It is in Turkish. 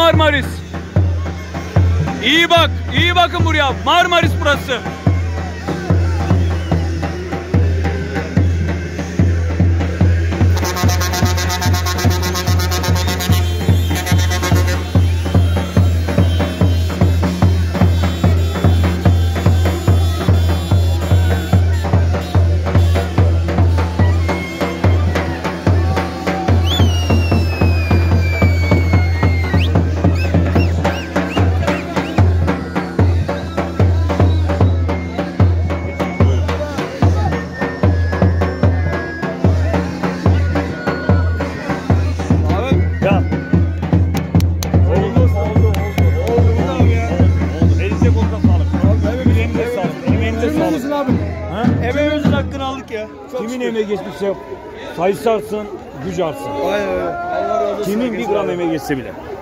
Marmaris. İyi bak, iyi bakın buraya. Marmaris burası. Emeğimizin hakkını aldık ya. Kimin emeği geçmişse sayısı artsın, gücü artsın. Aynen öyle. Allah razı olsun. Kimin bir gram emeği geçse bile.